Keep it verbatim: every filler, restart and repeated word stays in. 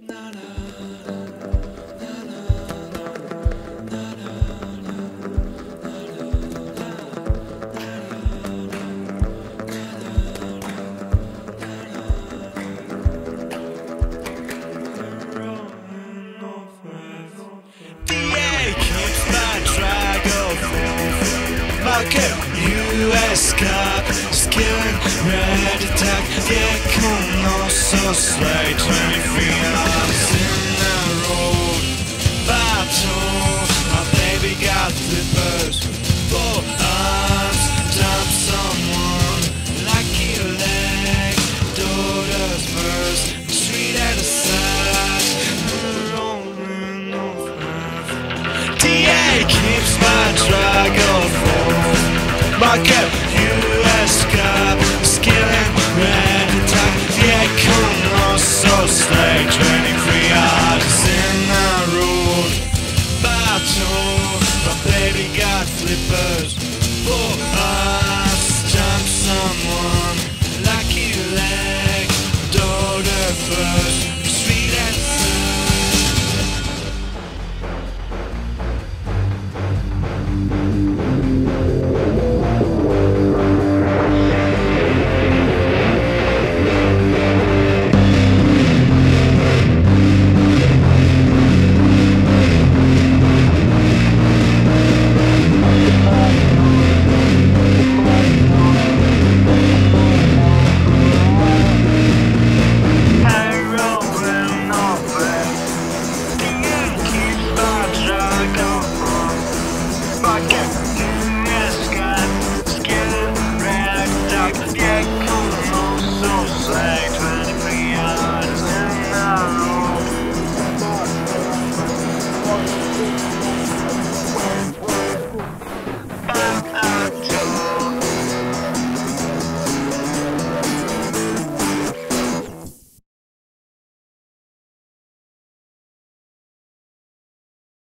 U S Cup, skilling, red attack. Yeah, come on, so slay. twenty-three hours in the road. Battle, my baby got flippers. Four arms, dump someone. Lucky leg, daughter's verse. Street at the side, rolling off. D A keeps my drag off. Market, U S Cup, skilling, red attack. Yeah, come on, so slay. twenty-three hours in the road. Battle, my baby got flippers. For us, jump someone. Lucky leg, daughter first.